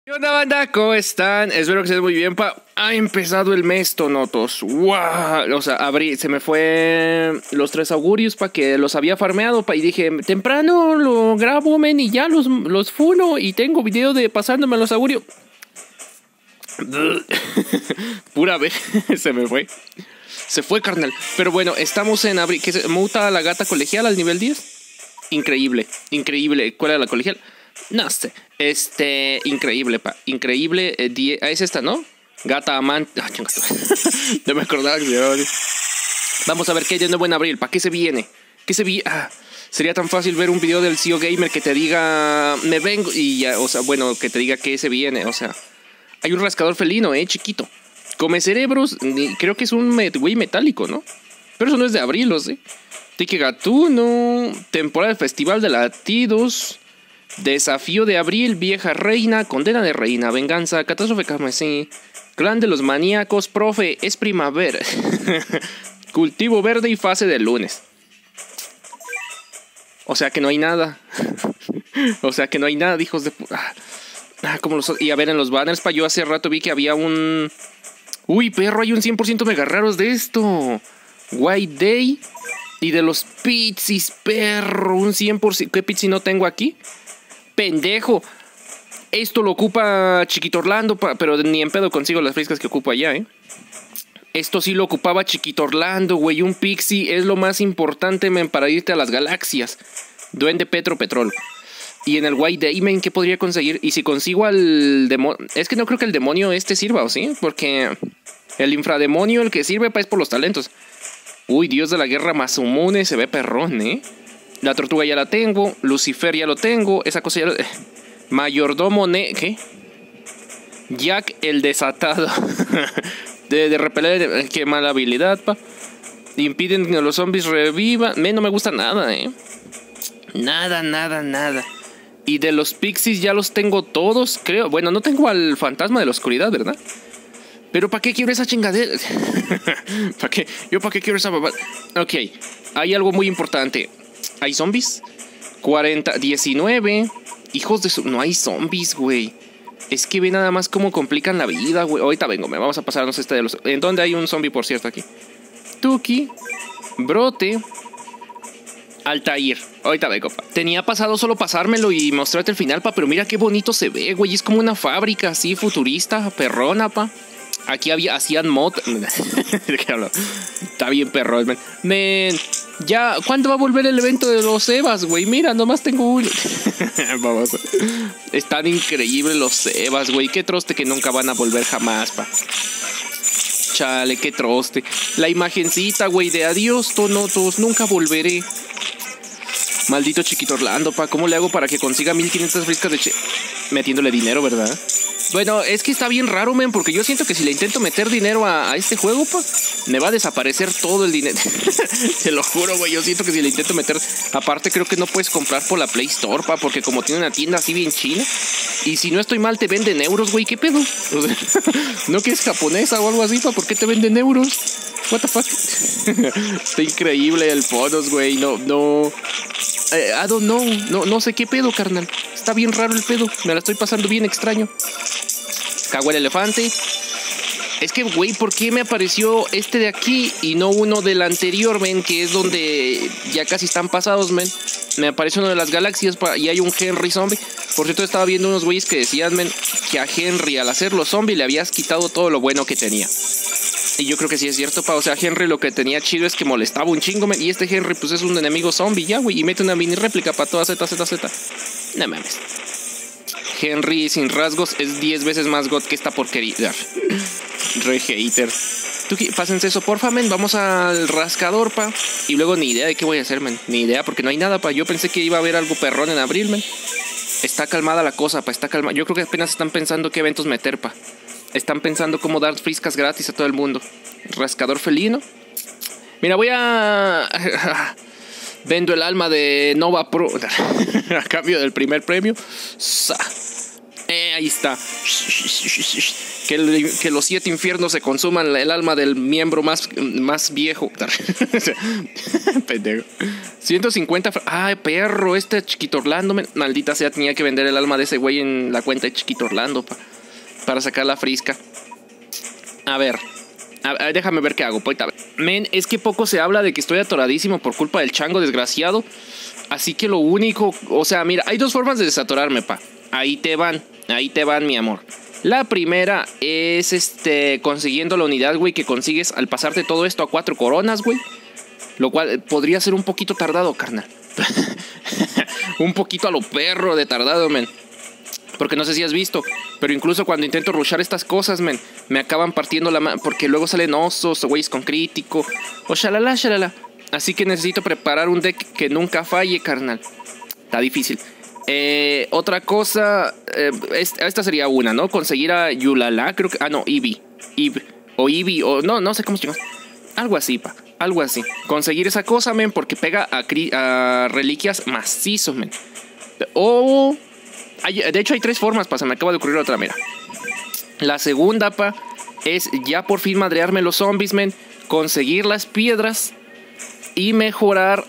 ¿Qué onda, banda? ¿Cómo están? Espero que estén muy bien, pa. Ha empezado el mes, tonotos. ¡Wow! O sea, se me fue los 3 augurios, pa, que los había farmeado, pa. Y dije, temprano lo grabo, men, y ya los funo. Y tengo video de pasándome los augurios. Pura vez, se me fue. Se fue, carnal. Pero bueno, estamos en abril. ¿Qué se muta la gata colegial al nivel 10? Increíble, increíble. ¿Cuál era la colegial? No sé. Increíble, pa. Increíble. Es esta, ¿no? Gata amante. Ah, chingato. No me acordaba que se llamaba así. Vamos a ver qué hay de nuevo en abril. ¿Para qué se viene? ¿Qué se viene? Sería tan fácil ver un video del CEO Gamer que te diga me vengo y ya, o sea, bueno, que te diga qué se viene, o sea. Hay un rascador felino, chiquito. Come cerebros, creo que es un güey metálico, ¿no? Pero eso no es de abril, ¿o sí? Tique Gatuno, temporada del Festival de Latidos, desafío de abril, vieja reina, condena de reina, venganza, catástrofe carmesí, clan de los maníacos, profe, es primavera, cultivo verde y fase del lunes. O sea que no hay nada. O sea que no hay nada, hijos de puta. Y a ver, en los banners, pa, yo hace rato vi que había un... Uy, perro, hay un 100% mega raros de esto. White Day. Y de los pizzis, perro, un 100%. ¿Qué pizzi no tengo aquí? Pendejo. Esto lo ocupa Chiquito Orlando, pero ni en pedo consigo las frescas que ocupo allá, Esto sí lo ocupaba Chiquito Orlando, güey. Un pixie es lo más importante, men, para irte a las galaxias. Duende Petrol. Y en el White Day, men, ¿qué podría conseguir? Y si consigo al demonio... Es que no creo que el demonio sirva, ¿o sí? Porque el infrademonio, el que sirve, es por los talentos. Uy, Dios de la Guerra Mazumune, se ve perrón, La tortuga ya la tengo. Lucifer ya lo tengo. Esa cosa ya lo... Mayordomo, ¿qué? Jack el desatado. de repeler, qué mala habilidad, pa. Impiden que los zombies revivan. No me gusta nada, Nada. Y de los pixies ya los tengo todos, creo. Bueno, no tengo al fantasma de la oscuridad, ¿verdad? Pero ¿para qué quiero esa chingadera? ¿Para qué? ¿Yo para qué quiero esa babada? Ok, hay algo muy importante. ¿Hay zombies? 19. Hijos de su... No hay zombies, güey. Es que ve nada más cómo complican la vida, güey. Ahorita vengo, me vamos a pasarnos de los... ¿En dónde hay un zombie, por cierto, aquí? Tuki, Brote, Altair. Ahorita vengo, pa. Tenía pasado solo pasármelo y mostrarte el final, pa. Pero mira qué bonito se ve, güey. Es como una fábrica así futurista, perrona, pa. Aquí hacían mod. ¿De qué hablo? Está bien perrón, man. Men, ya, ¿cuándo va a volver el evento de los Evas, güey? Mira, nomás tengo uno. Vamos. Están increíbles los Evas, güey. Qué troste que nunca van a volver jamás, pa. Chale, qué troste. La imagencita, güey, de adiós, tonotos, nunca volveré. Maldito Chiquito Orlando, pa. ¿Cómo le hago para que consiga 1500 friscas de metiéndole dinero, verdad? Bueno, es que está bien raro, men, porque yo siento que si le intento meter dinero a este juego, pa, me va a desaparecer todo el dinero. Te lo juro, güey, yo siento que si le intento meter... Aparte, creo que no puedes comprar por la Play Store, pa, porque como tiene una tienda así bien china, y si no estoy mal, te venden euros, güey, ¿qué pedo? O sea, ¿no que es japonesa o algo así, pa? ¿Por qué te venden euros? What the fuck? Está increíble el Ponos, güey, no... I don't know, no sé qué pedo, carnal. Está bien raro el pedo, me la estoy pasando bien extraño. Cago el elefante. Es que, güey, ¿por qué me apareció este de aquí y no uno del anterior, men? Que es donde ya casi están pasados, men. Me apareció uno de las galaxias y hay un Henry zombie. Por cierto, estaba viendo unos güeyes que decían, men, que a Henry al hacerlo zombie le habías quitado todo lo bueno que tenía. Y yo creo que sí es cierto, pa. O sea, Henry lo que tenía chido es que molestaba un chingo, men. Y este Henry, pues es un enemigo zombie, ya, güey. Y mete una mini réplica para toda Z. No mames. Henry sin rasgos es 10 veces más god que esta porquería. Re hater. Pásense eso, porfa, men. Vamos al rascador, pa. Y luego ni idea de qué voy a hacer, men. Ni idea, porque no hay nada, pa. Yo pensé que iba a haber algo perrón en abril, men. Está calmada la cosa, pa. Está calmada. Yo creo que apenas están pensando qué eventos meter, pa. Están pensando cómo dar friscas gratis a todo el mundo. Rascador felino. Mira, voy a... Vendo el alma de Nova Pro a cambio del primer premio. Ahí está. Que los 7 infiernos se consuman el alma del miembro más viejo. Pendejo. 150. Ay, perro, este Chiquito Orlando. Maldita sea, tenía que vender el alma de ese güey en la cuenta de Chiquito Orlando para sacar la frisca. A ver, déjame ver qué hago. Men, es que poco se habla de que estoy atoradísimo por culpa del chango desgraciado. Así que lo único, o sea, mira, hay 2 formas de desatorarme, pa. Ahí te van, mi amor. La primera es consiguiendo la unidad, güey, que consigues al pasarte todo esto a 4 coronas, güey. Lo cual podría ser un poquito tardado, carnal. Un poquito a lo perro de tardado, men. Porque no sé si has visto, pero incluso cuando intento rushar estas cosas, men, me acaban partiendo la mano. Porque luego salen osos o güeyes con crítico. O shalala. Así que necesito preparar un deck que nunca falle, carnal. Está difícil. Otra cosa, esta sería una, ¿no? Conseguir a Yulala, creo que... Ah, no, Eevee. No sé cómo se llama. Algo así, pa. Algo así. Conseguir esa cosa, men, porque pega a reliquias macizos, men. O... de hecho hay 3 formas, pa. Se me acaba de ocurrir otra, mira. La segunda, pa, es ya por fin madrearme los zombies, men. Conseguir las piedras y mejorar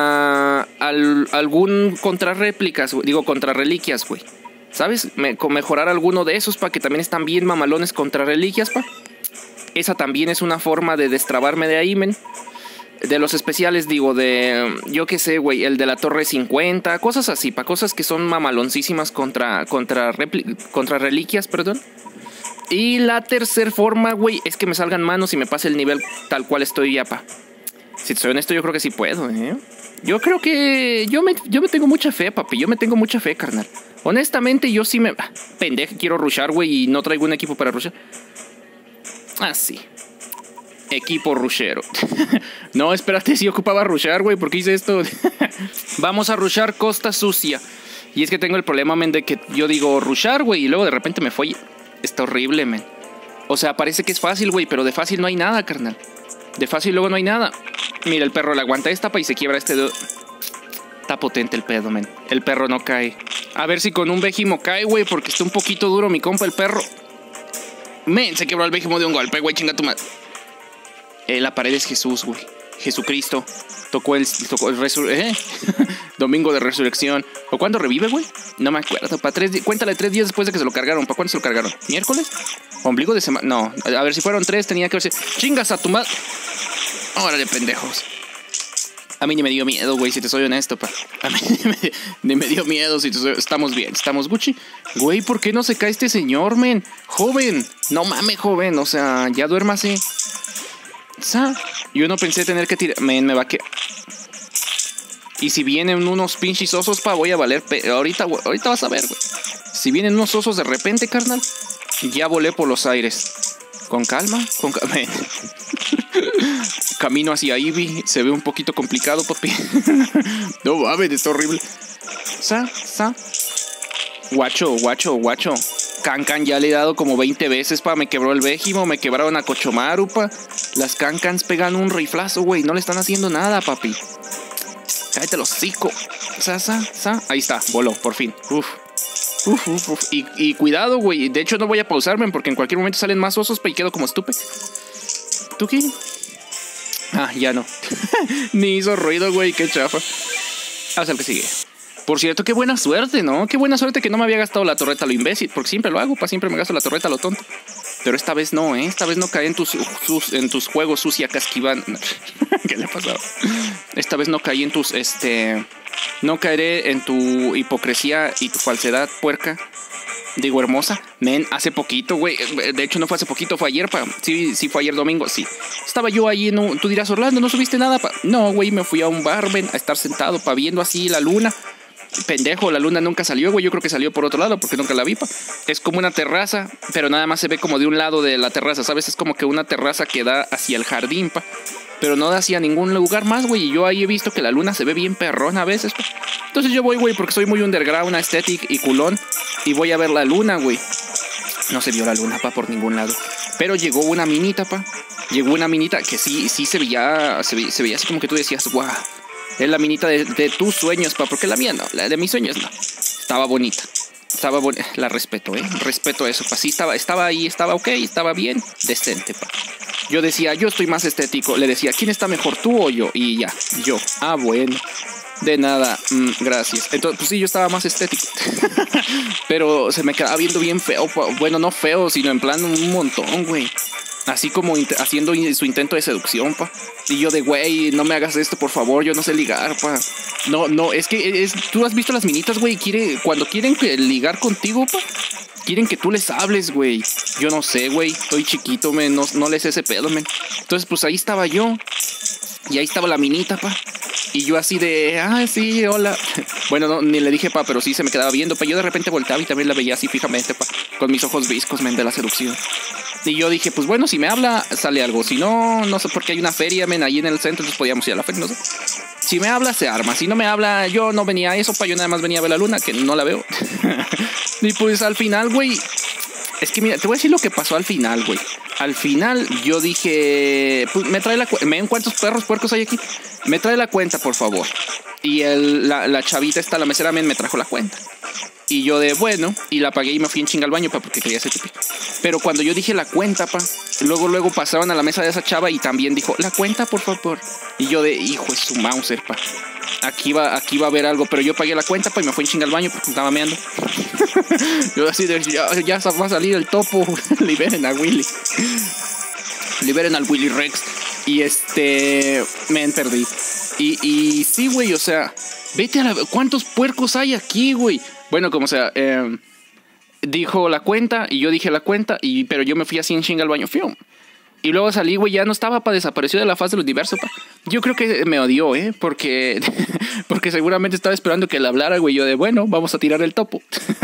algún contra réplicas, digo contra reliquias, güey. ¿Sabes? Mejorar alguno de esos, pa, que también están bien mamalones contra reliquias, pa. Esa también es una forma de destrabarme de ahí, men. De los especiales, digo, de... Yo qué sé, güey, el de la torre 50. Cosas así, pa. Cosas que son mamaloncísimas contra reliquias, perdón. Y la tercera forma, güey, es que me salgan manos y me pase el nivel tal cual estoy ya, pa. Si soy honesto, yo creo que sí puedo, ¿eh? Yo creo que... Yo me tengo mucha fe, papi. Yo me tengo mucha fe, carnal. Honestamente, yo sí me... Pendejo, quiero rushar, güey, y no traigo un equipo para rushar. Ah, sí. Equipo rushero. No, espérate, si ocupaba rushar, güey. ¿Por qué hice esto? Vamos a rushar Costa Sucia. Y es que tengo el problema, men, de que yo digo rushar, güey, y luego de repente me fue. Está horrible, men. O sea, parece que es fácil, güey, pero de fácil no hay nada, carnal. De fácil luego no hay nada. Mira, el perro le aguanta esta pa y se quiebra este dedo. Está potente el pedo, men. El perro no cae. A ver si con un Vegimo cae, güey, porque está un poquito duro mi compa el perro. Men, se quebró el Vegimo de un golpe, güey, chinga tu madre. La pared es Jesús, güey. Jesucristo. Tocó el Domingo de Resurrección. ¿O cuándo revive, güey? No me acuerdo. Cuéntale 3 días después de que se lo cargaron. ¿Para cuándo se lo cargaron? ¿Miércoles? ¿Ombligo de semana? No. A ver, si fueron 3, tenía que verse. ¡Chingas a tu madre! Órale, pendejos. A mí ni me dio miedo, güey, si te soy honesto, pa. A mí ni me dio miedo, si te soy... Estamos bien, estamos Gucci. Güey, ¿por qué no se cae este señor, men? Joven. No mames, joven. O sea, ya duérmase. Yo no pensé tener que tirar. Men, me va a que... Y si vienen unos pinches osos, pa, voy a valer... Ahorita vas a ver, güey. Si vienen unos osos de repente, carnal, ya volé por los aires. Con calma, men. Camino hacia Eevee. Se ve un poquito complicado, papi. No mames, está horrible. Guacho. Cancan ya le he dado como 20 veces, pa. Me quebró el Vegimo, me quebraron a Cochomaru, pa. Las Cancans pegan un riflazo, güey. No le están haciendo nada, papi. Cállate los hocico. Ahí está, voló, por fin. Uf. Y cuidado, güey. De hecho, no voy a pausarme porque en cualquier momento salen más osos, pa, y quedo como estúpido. ¿Tú qué? Ah, ya no. Ni hizo ruido, güey. Qué chafa. Vamos al que sigue. Por cierto, qué buena suerte, ¿no? Qué buena suerte que no me había gastado la torreta a lo imbécil. Porque siempre lo hago, pa. Siempre me gasto la torreta a lo tonto. Pero esta vez no, ¿eh? Esta vez no caí en tus juegos sucia casquiván. ¿Qué le ha pasado? Esta vez no caí en tus, No caeré en tu hipocresía y tu falsedad, puerca. Digo, hermosa. Men, hace poquito, güey. De hecho, no fue hace poquito, fue ayer, pa. Sí, fue ayer domingo, sí. Estaba yo ahí en tú dirás, Orlando, ¿no subiste nada, pa? No, güey, me fui a un bar, ven, a estar sentado, pa, viendo así la luna. Pendejo, la luna nunca salió, güey. Yo creo que salió por otro lado porque nunca la vi, pa. Es como una terraza, pero nada más se ve como de un lado de la terraza, ¿sabes? Es como que una terraza que da hacia el jardín, pa. Pero no da hacia ningún lugar más, güey. Y yo ahí he visto que la luna se ve bien perrona a veces, pa. Entonces yo voy, güey, porque soy muy underground, aesthetic y culón. Y voy a ver la luna, güey. No se vio la luna, pa, por ningún lado. Pero llegó una minita, pa. Llegó una minita que sí se veía así como que tú decías, guau. Es la minita de tus sueños, pa. Porque la mía no, la de mis sueños no. Estaba bonita. Estaba la respeto, respeto eso, pa. Sí, estaba ahí, estaba ok, estaba bien, decente, pa. Yo decía, yo estoy más estético. Le decía, ¿quién está mejor, tú o yo? Y ya, yo. Ah, bueno. De nada, gracias. Entonces, pues sí, yo estaba más estético. Pero se me quedaba viendo bien feo, pa. Bueno, no feo, sino en plan un montón, güey. Así como haciendo su intento de seducción, pa. Y yo de, güey, no me hagas esto, por favor, yo no sé ligar, pa. No, es que tú has visto las minitas, güey, cuando quieren ligar contigo, pa. Quieren que tú les hables, güey. Yo no sé, güey. Estoy chiquito, men. No les ese pedo, men. Entonces, pues ahí estaba yo. Y ahí estaba la minita, pa. Y yo así de, sí, hola. Bueno, no, ni le dije, pa, pero sí se me quedaba viendo, pa. Yo de repente volteaba y también la veía así fijamente, pa. Con mis ojos viscos, men, de la seducción. Y yo dije, pues bueno, si me habla, sale algo. Si no, no sé, porque hay una feria, men, ahí en el centro. Entonces podíamos ir a la feria, no sé. Si me habla, se arma. Si no me habla, yo no venía a eso, pa. Yo nada más venía a ver la luna, que no la veo. Y pues al final, güey. Es que mira, te voy a decir lo que pasó al final, güey. Al final yo dije, pues me trae la cuenta. ¿Ven cuántos perros puercos hay aquí? Me trae la cuenta, por favor. Y la chavita esta, la mesera, me trajo la cuenta. Y yo de, bueno, y la pagué y me fui en chinga al baño, pa, porque quería hacer pipí. Pero cuando yo dije la cuenta, pa, luego pasaron a la mesa de esa chava y también dijo, la cuenta, por favor. Y yo de, hijo de su Mauser, pa. Aquí va a haber algo, pero yo pagué la cuenta, pa, y me fui en chinga al baño porque estaba meando. Yo así de, ya va a salir el topo. Liberen a Willy. Liberen al Willy Rex. Y me perdí. Y sí, güey, o sea, vete a la... ¿Cuántos puercos hay aquí, güey? Bueno, como sea, dijo la cuenta y yo dije la cuenta, pero yo me fui así en chinga al baño. Fium. Y luego salí, güey, ya no estaba, pa, desapareció de la faz del universo, pa. Yo creo que me odió, porque seguramente estaba esperando que le hablara, güey. Yo de, bueno, vamos a tirar el topo.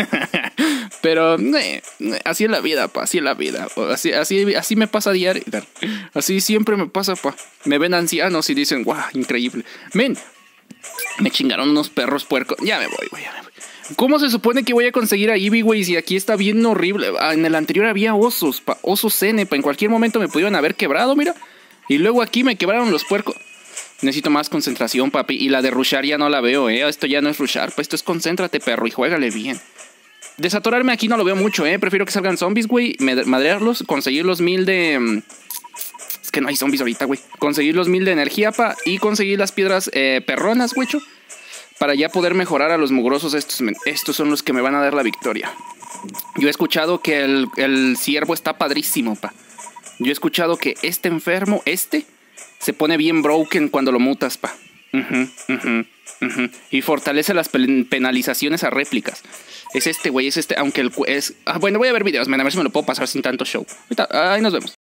Pero así es la vida, pa, así es la vida. Así me pasa a diario. Así siempre me pasa, pa. Me ven ancianos y dicen, guau, increíble. Men, me chingaron unos perros puercos. Ya me voy, güey, ya me voy. ¿Cómo se supone que voy a conseguir a Eevee, güey? Si aquí está bien horrible. En el anterior había osos, pa, osos N, pa. En cualquier momento me pudieron haber quebrado, mira. Y luego aquí me quebraron los puercos. Necesito más concentración, papi. Y la de rushar ya no la veo, Esto ya no es rushar, pa. Esto es concéntrate, perro, y juégale bien. Desatorarme aquí no lo veo mucho, Prefiero que salgan zombies, güey. Madrearlos, conseguir los 1000 de... Es que no hay zombies ahorita, güey. Conseguir los 1000 de energía, pa. Y conseguir las piedras perronas, güey. Para ya poder mejorar a los mugrosos estos. Estos son los que me van a dar la victoria. Yo he escuchado que el ciervo está padrísimo, pa. Yo he escuchado que este enfermo, se pone bien broken cuando lo mutas, pa. Y fortalece las penalizaciones a réplicas. Es güey, es aunque el... bueno, voy a ver videos, a ver si me lo puedo pasar sin tanto show. Ahí nos vemos.